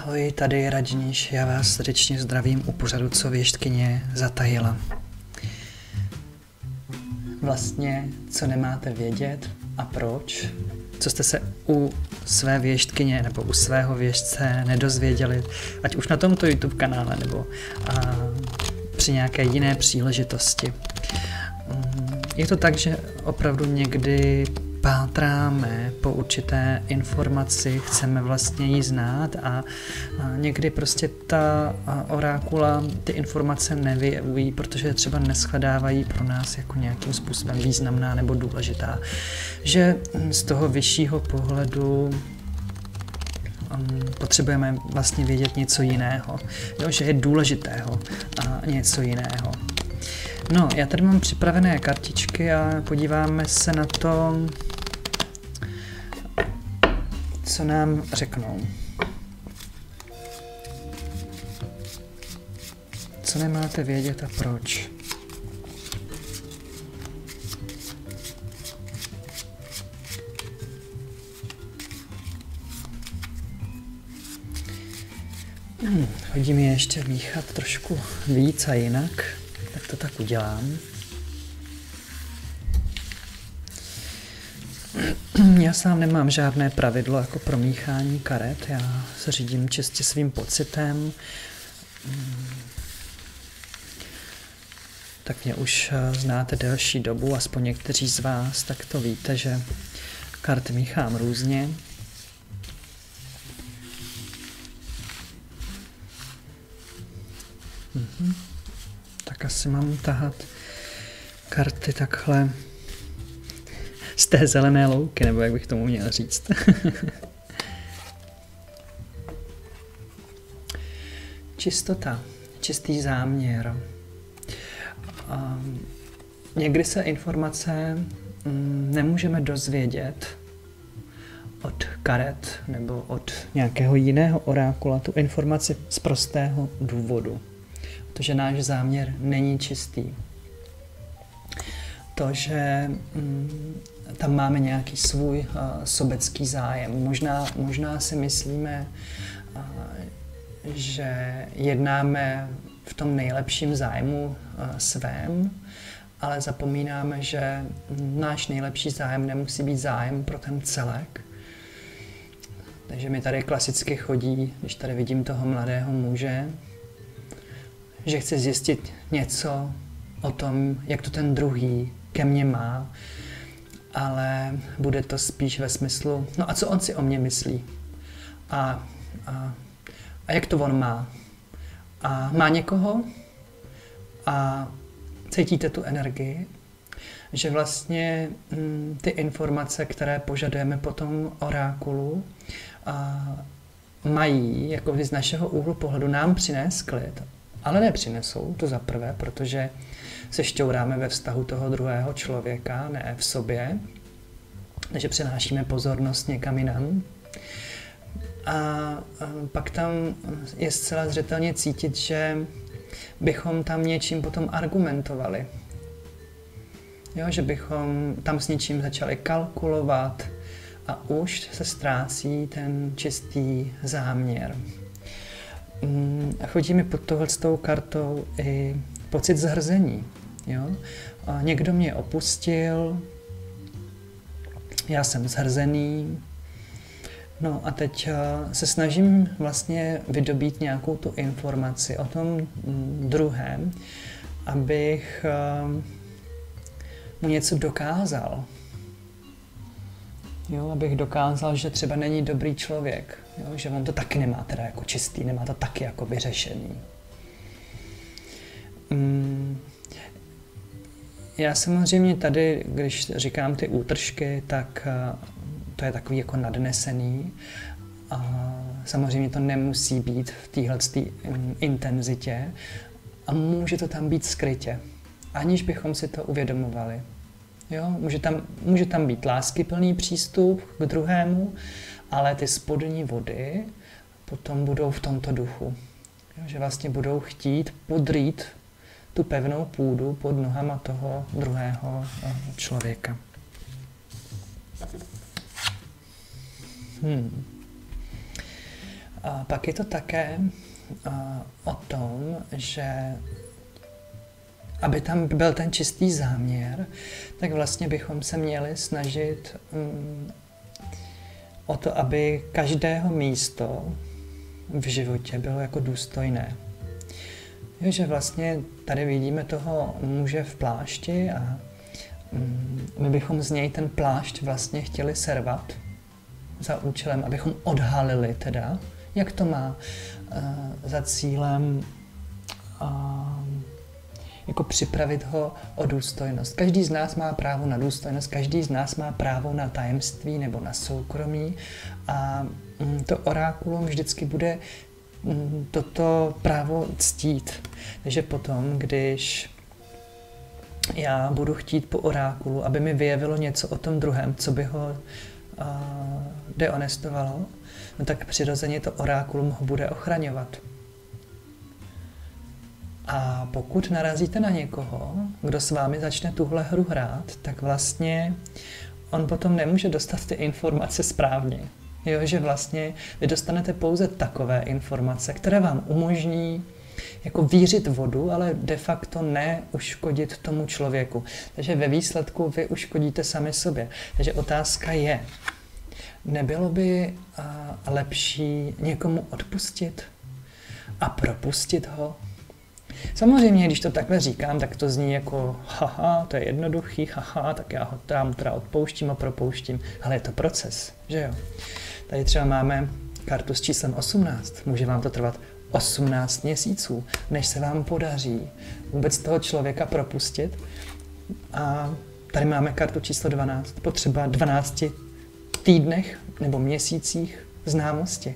Ahoj, tady je Radžníš, já vás srdečně zdravím u pořadu Co věštkyně zatajila. Vlastně, co nemáte vědět a proč, co jste se u své věštkyně nebo u svého věštce nedozvěděli, ať už na tomto YouTube kanále nebo při nějaké jiné příležitosti. Je to tak, že opravdu někdy pátráme po určité informaci, chceme vlastně ji znát a někdy prostě ta orákula ty informace nevyjevují, protože třeba neshledávají pro nás jako nějakým způsobem významná nebo důležitá. Že z toho vyššího pohledu potřebujeme vlastně vědět něco jiného, jo, že je důležitého a něco jiného. No, já tady mám připravené kartičky a podíváme se na to, co nám řeknou. Co nemáte vědět a proč? Hodí mi ještě míchat trošku víc a jinak, tak to tak udělám. Já sám nemám žádné pravidlo jako pro míchání karet, já se řídím čistě svým pocitem. Tak mě už znáte delší dobu, aspoň někteří z vás, tak to víte, že karty míchám různě. Tak asi mám tahat karty takhle z té zelené louky, nebo jak bych tomu měl říct. Čistota, čistý záměr. Někdy se informace nemůžeme dozvědět od karet nebo od nějakého jiného orákula tu informaci z prostého důvodu. Protože náš záměr není čistý. To, že tam máme nějaký svůj sobecký zájem. Možná si myslíme, že jednáme v tom nejlepším zájmu svém, ale zapomínáme, že náš nejlepší zájem nemusí být zájem pro ten celek. Takže mi tady klasicky chodí, když tady vidím toho mladého muže, že chce zjistit něco o tom, jak to ten druhý ke mně má, ale bude to spíš ve smyslu, no a co on si o mě myslí? A jak to on má? A má někoho? A cítíte tu energii? Že vlastně ty informace, které požadujeme po tom orákulu, mají, jako z našeho úhlu pohledu, nám přinést klid, ale nepřinesou, to za prvé, protože se šťouráme ve vztahu toho druhého člověka, ne v sobě, takže přenášíme pozornost někam jinam. A pak tam je zcela zřetelně cítit, že bychom tam něčím potom argumentovali. Jo, že bychom tam s něčím začali kalkulovat a už se ztrácí ten čistý záměr. Chodí mi pod tohletou kartou i pocit zhrzení. Jo? Někdo mě opustil, já jsem zhrzený, no a teď se snažím vlastně vydobít nějakou tu informaci o tom druhém, abych mu něco dokázal. Jo, abych dokázal, že třeba není dobrý člověk, jo, že on to taky nemá teda jako čistý, nemá to taky jako vyřešený. Já samozřejmě tady, když říkám ty útržky, tak to je takový jako nadnesený a samozřejmě to nemusí být v téhleté intenzitě a může to tam být skrytě, aniž bychom si to uvědomovali. Jo, může tam být láskyplný přístup k druhému, ale ty spodní vody potom budou v tomto duchu. Jo, že vlastně budou chtít podrýt tu pevnou půdu pod nohama toho druhého člověka. A pak je to také o tom, že aby tam byl ten čistý záměr, tak vlastně bychom se měli snažit o to, aby každého místo v životě bylo jako důstojné. Jo, že vlastně tady vidíme toho muže v plášti a my bychom z něj ten plášť vlastně chtěli servat za účelem, abychom odhalili teda, jak to má za cílem jako připravit ho o důstojnost. Každý z nás má právo na důstojnost, každý z nás má právo na tajemství nebo na soukromí a to orákulum vždycky bude toto právo ctít. Takže potom, když já budu chtít po orákulu, aby mi vyjevilo něco o tom druhém, co by ho dehonestovalo, no tak přirozeně to orákulum ho bude ochraňovat. A pokud narazíte na někoho, kdo s vámi začne tuhle hru hrát, tak vlastně on potom nemůže dostat ty informace správně. Jo, že vlastně vy dostanete pouze takové informace, které vám umožní jako vířit vodu, ale de facto neuškodit tomu člověku. Takže ve výsledku vy uškodíte sami sobě. Takže otázka je, nebylo by lepší někomu odpustit a propustit ho? Samozřejmě, když to takhle říkám, tak to zní jako haha, to je jednoduchý, haha, tak já ho tam teda odpouštím a propouštím. Ale je to proces, že jo? Tady třeba máme kartu s číslem 18. Může vám to trvat 18 měsíců, než se vám podaří vůbec toho člověka propustit. A tady máme kartu číslo 12. Po třeba 12 týdnech nebo měsících známosti.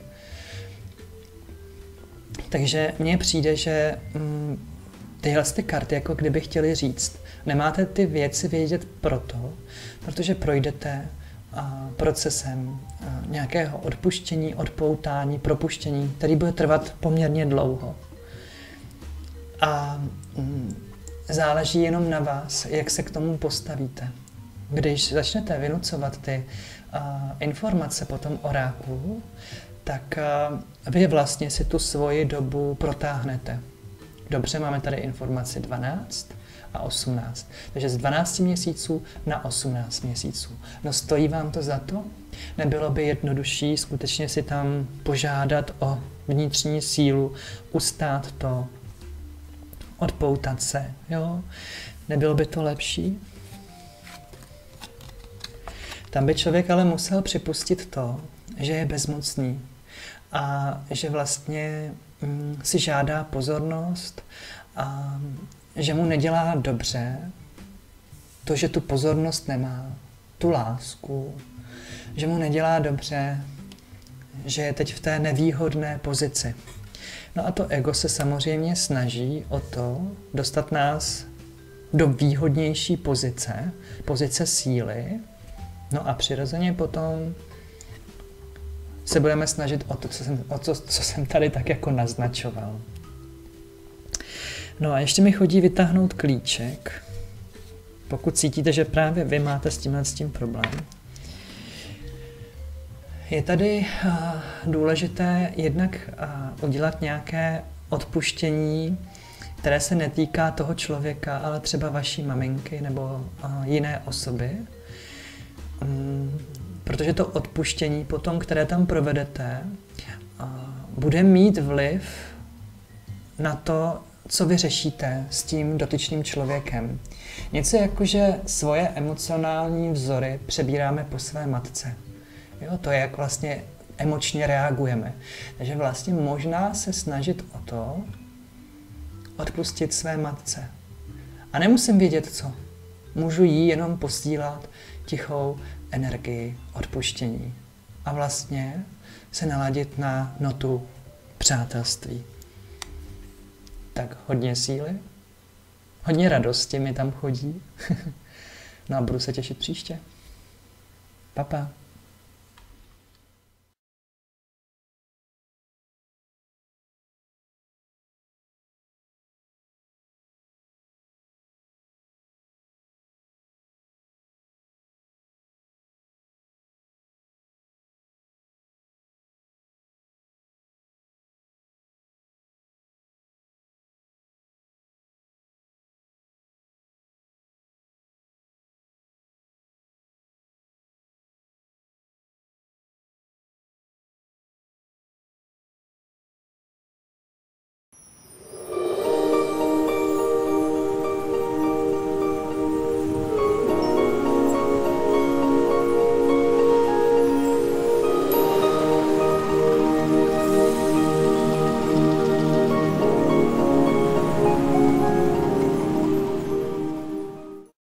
Takže mně přijde, že tyhle karty jako kdyby chtěli říct, nemáte ty věci vědět protože projdete procesem nějakého odpuštění, odpoutání, propuštění, který bude trvat poměrně dlouho. A záleží jenom na vás, jak se k tomu postavíte. Když začnete vynucovat ty informace po tom orákulu, tak vy vlastně si tu svoji dobu protáhnete. Dobře, máme tady informaci 12 a 18. Takže z 12 měsíců na 18 měsíců. No stojí vám to za to? Nebylo by jednodušší skutečně si tam požádat o vnitřní sílu, ustát to, odpoutat se, jo? Nebylo by to lepší? Tam by člověk ale musel připustit to, že je bezmocný a že vlastně si žádá pozornost a že mu nedělá dobře to, že tu pozornost nemá, tu lásku, že mu nedělá dobře, že je teď v té nevýhodné pozici. No a to ego se samozřejmě snaží o to dostat nás do výhodnější pozice síly, no a přirozeně potom se budeme snažit o to, co jsem tady tak jako naznačoval. No a ještě mi chodí vytáhnout klíček, pokud cítíte, že právě vy máte s tím problém. Je tady důležité jednak udělat nějaké odpuštění, které se netýká toho člověka, ale třeba vaší maminky nebo jiné osoby. Protože to odpuštění potom, které tam provedete, bude mít vliv na to, co vy řešíte s tím dotyčným člověkem. Něco jako, že svoje emocionální vzory přebíráme po své matce. Jo, to je, jak vlastně emočně reagujeme. Takže vlastně možná se snažit o to odpustit své matce. A nemusím vědět co. Můžu jí jenom posílat tichou energii odpuštění. A vlastně se naladit na notu přátelství. Tak hodně síly, hodně radosti mi tam chodí. No a budu se těšit příště. Pa, pa.